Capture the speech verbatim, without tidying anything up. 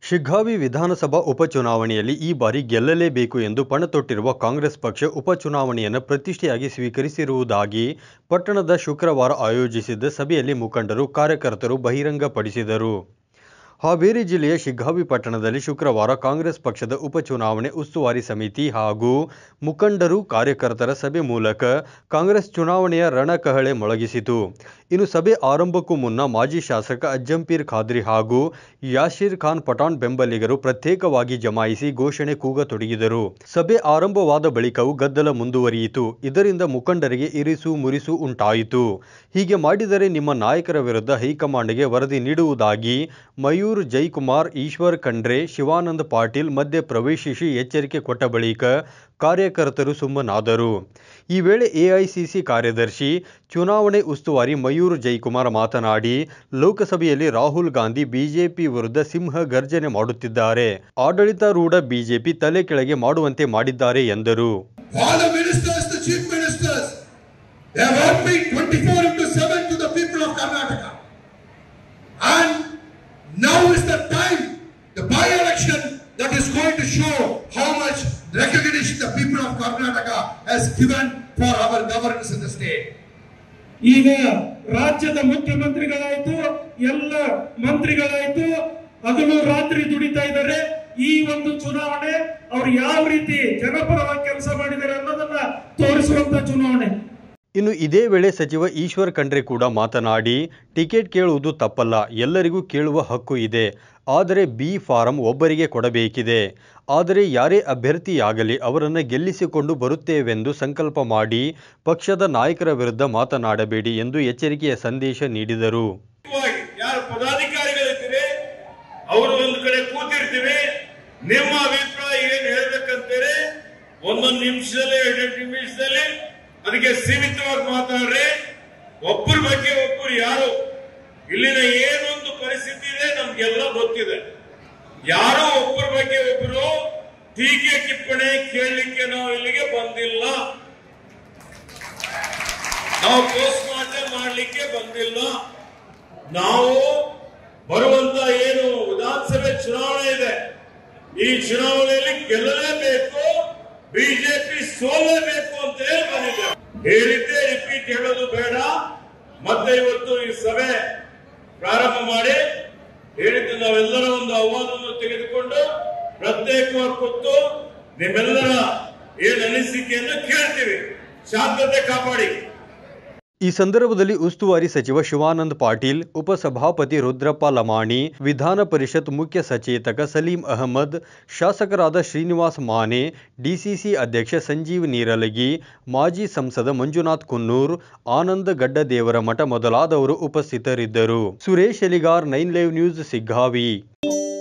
ಶಿಗ್ಗಾವಿ ವಿಧಾನಸಭಾ ಉಪಚುನಾವಣೆಯಲ್ಲಿ ಈ ಬಾರಿ ಗೆಲ್ಲಲೇಬೇಕು ಎಂದು ಪಣತೊಟ್ಟಿರುವ ಕಾಂಗ್ರೆಸ್ ಪಕ್ಷ ಉಪಚುನಾವಣೆಯನ್ನು ಪ್ರತಿಷ್ಠೆಯಾಗಿ ಸ್ವೀಕರಿಸಿರುವುದಾಗಿ ಪಟ್ಟಣದ ಶುಕ್ರವಾರ ಆಯೋಜಿಸಿದ್ದ ಸಭೆಯಲ್ಲಿ ಮುಖಂಡರು ಕಾರ್ಯಕರ್ತರು ಬಹಿರಂಗಪಡಿಸಿದರು. ಹಾವೇರಿ ಜಿಲ್ಲೆಯ ಶಿಗ್ಗಾವಿ ಪಟ್ಟಣದಲ್ಲಿ ಶುಕ್ರವಾರ ಕಾಂಗ್ರೆಸ್ ಪಕ್ಷದ ಉಪಚುನಾವಣೆ ಉಸ್ತುವಾರಿ ಸಮಿತಿ ಹಾಗೂ ಮುಖಂಡರು ಕಾರ್ಯಕರ್ತರ ಸಭೆ ಮೂಲಕ ಕಾಂಗ್ರೆಸ್ ಚುನಾವಣೆಯ ರಣಕಹಳೆ ಮೊಳಗಿಸಿತು. ಇನ್ನು ಸಭೆ ಆರಂಭಕ್ಕೂ ಮುನ್ನ ಮಾಜಿ ಶಾಸಕ ಅಜ್ಜಂಪೀರ್ ಖಾದ್ರಿ ಹಾಗೂ ಯಾಶೀರ್ ಖಾನ್ ಪಠಾಣ್ ಬೆಂಬಲಿಗರು ಪ್ರತ್ಯೇಕವಾಗಿ ಜಮಾಯಿಸಿ ಘೋಷಣೆ ಕೂಗತೊಡಗಿದರು. ಸಭೆ ಆರಂಭವಾದ ಬಳಿಕವೂ ಗದ್ದಲ ಮುಂದುವರಿಯಿತು. ಇದರಿಂದ ಮುಖಂಡರಿಗೆ ಇರಿಸು ಮುರಿಸು ಉಂಟಾಯಿತು. ಹೀಗೆ ಮಾಡಿದರೆ ನಿಮ್ಮ ನಾಯಕರ ವಿರುದ್ಧ ಹೈಕಮಾಂಡ್ಗೆ ವರದಿ ನೀಡುವುದಾಗಿ ಮಯೂರ್ ಜೈಕುಮಾರ್, ಈಶ್ವರ್ ಖಂಡ್ರೆ, ಶಿವಾನಂದ ಪಾಟೀಲ್ ಮಧ್ಯೆ ಪ್ರವೇಶಿಸಿ ಎಚ್ಚರಿಕೆ ಕೊಟ್ಟ ಬಳಿಕ ಕಾರ್ಯಕರ್ತರು ಸುಮ್ಮನಾದರು. ಈ ವೇಳೆ ಎಐಸಿಸಿ ಕಾರ್ಯದರ್ಶಿ, ಚುನಾವಣೆ ಉಸ್ತುವಾರಿ ಮಯೂರ್ ಜೈಕುಮಾರ್ ಮಾತನಾಡಿ, ಲೋಕಸಭೆಯಲ್ಲಿ ರಾಹುಲ್ ಗಾಂಧಿ ಬಿಜೆಪಿ ವಿರುದ್ಧ ಸಿಂಹ ಗರ್ಜನೆ ಮಾಡುತ್ತಿದ್ದಾರೆ. ಆಡಳಿತಾರೂಢ ಬಿಜೆಪಿ ತಲೆ ಕೆಳಗೆ ಮಾಡುವಂತೆ ಮಾಡಿದ್ದಾರೆ ಎಂದರು. Now is the time, the by-election that is going to show how much recognition the people of Karnataka has given for our governance in the state. ಈಗ ರಾಜ್ಯದ ಮುಖ್ಯಮಂತ್ರಿಗಳಾಯ್ತು, ಎಲ್ಲ ಮಂತ್ರಿಗಳಾಯ್ತು, ಹಗಲು ರಾತ್ರಿ ದುಡಿತಾ ಇದ್ದಾರೆ. ಈ ಒಂದು ಚುನಾವಣೆ ಅವರು ಯಾವ ರೀತಿ ಜನಪರವಾಗಿ ಕೆಲಸ ಮಾಡಿದ್ದಾರೆ ಅನ್ನೋದನ್ನ ತೋರಿಸುವಂತ ಚುನಾವಣೆ. ಇನ್ನು ಇದೇ ವೇಳೆ ಸಚಿವ ಈಶ್ವರ್ ಖಂಡ್ರೆ ಕೂಡ ಮಾತನಾಡಿ, ಟಿಕೆಟ್ ಕೇಳುವುದು ತಪ್ಪಲ್ಲ, ಎಲ್ಲರಿಗೂ ಕೇಳುವ ಹಕ್ಕು ಇದೆ. ಆದರೆ ಬಿ ಫಾರಂ ಒಬ್ಬರಿಗೆ ಕೊಡಬೇಕಿದೆ. ಆದರೆ ಯಾರೇ ಅಭ್ಯರ್ಥಿಯಾಗಲಿ ಅವರನ್ನು ಗೆಲ್ಲಿಸಿಕೊಂಡು ಬರುತ್ತೇವೆಂದು ಸಂಕಲ್ಪ ಮಾಡಿ ಪಕ್ಷದ ನಾಯಕರ ವಿರುದ್ಧ ಮಾತನಾಡಬೇಡಿ ಎಂದು ಎಚ್ಚರಿಕೆಯ ಸಂದೇಶ ನೀಡಿದರು. ಯಾರು ಪದಾಧಿಕಾರಿಗಳಿದ್ದೀರಿ ಅವರು ಒಂದು ಕಡೆ ಕೂತಿರ್ತೀವಿ, ನಿಮ್ಮ ಅಭಿಪ್ರಾಯ ಏನು ಹೇಳ್ಬೇಕಂತೀರಿ ಒಂದೊಂದು ನಿಮಿಷದಲ್ಲಿ ಎರಡು ನಿಮಿಷದಲ್ಲಿ ಅದಕ್ಕೆ ಸೀಮಿತವಾಗಿ ಮಾತಾಡ್ರೆ. ಒಬ್ಬರ ಬಗ್ಗೆ ಒಬ್ಬರು ಯಾರು ಇಲ್ಲಿನ ಏನೊಂದು ಪರಿಸ್ಥಿತಿ ಇದೆ ನಮ್ಗೆಲ್ಲ ಗೊತ್ತಿದೆ. ಯಾರೋ ಒಬ್ಬರ ಬಗ್ಗೆ ಒಬ್ಬರು ಟೀಕೆ ಟಿಪ್ಪಣಿ ಕೇಳಲಿಕ್ಕೆ ನಾವು ಇಲ್ಲಿಗೆ ಬಂದಿಲ್ಲ, ನಾವು ಪೋಸ್ಟ್ ಮಾರ್ಟಮ್ ಮಾಡಲಿಕ್ಕೆ ಬಂದಿಲ್ಲ. ನಾವು ಬರುವಂತ ಏನು ವಿಧಾನಸಭೆ ಚುನಾವಣೆ ಇದೆ, ಈ ಚುನಾವಣೆಯಲ್ಲಿ ಗೆಲ್ಲಲೇಬೇಕು, ಬಿಜೆಪಿ ಸೋಲಬೇಕು ಅಂತ ಹೇಳಿ ಬಂದಿದೆ. ಹೇಳಿದ್ದೆ ರಿಪೀಟ್ ಹೇಳೋದು ಬೇಡ. ಮತ್ತೆ ಇವತ್ತು ಈ ಸಭೆ ಪ್ರಾರಂಭ ಮಾಡಿ ಹೇಳಿದ್ದು ನಾವೆಲ್ಲರ ಒಂದು ಆಹ್ವಾನವನ್ನು ತೆಗೆದುಕೊಂಡು ಪ್ರತ್ಯೇಕವಾಗಿ ಕೂತು ನಿಮ್ಮೆಲ್ಲರ ಏನು ಅನಿಸಿಕೆಯನ್ನು ಕೇಳ್ತೀವಿ. ಶಾಂತತೆ ಕಾಪಾಡಿ. ಈ ಸಂದರ್ಭದಲ್ಲಿ ಉಸ್ತುವಾರಿ ಸಚಿವ ಶಿವಾನಂದ ಪಾಟೀಲ್, ಉಪಸಭಾಪತಿ ರುದ್ರಪ್ಪ ಲಮಾಣಿ, ವಿಧಾನ ಪರಿಷತ್ ಮುಖ್ಯ ಸಚೇತಕ ಸಲೀಂ ಅಹಮದ್, ಶಾಸಕರಾದ ಶ್ರೀನಿವಾಸ್ ಮಾನೆ, ಡಿಸಿಸಿ ಅಧ್ಯಕ್ಷ ಸಂಜೀವ್ ನೀರಲಗಿ, ಮಾಜಿ ಸಂಸದ ಮಂಜುನಾಥ್ ಕುನ್ನೂರ್, ಆನಂದ ಗಡ್ಡದೇವರಮಠ ಮೊದಲಾದವರು ಉಪಸ್ಥಿತರಿದ್ದರು. Suresh Eligar, nine live news, Shiggavi.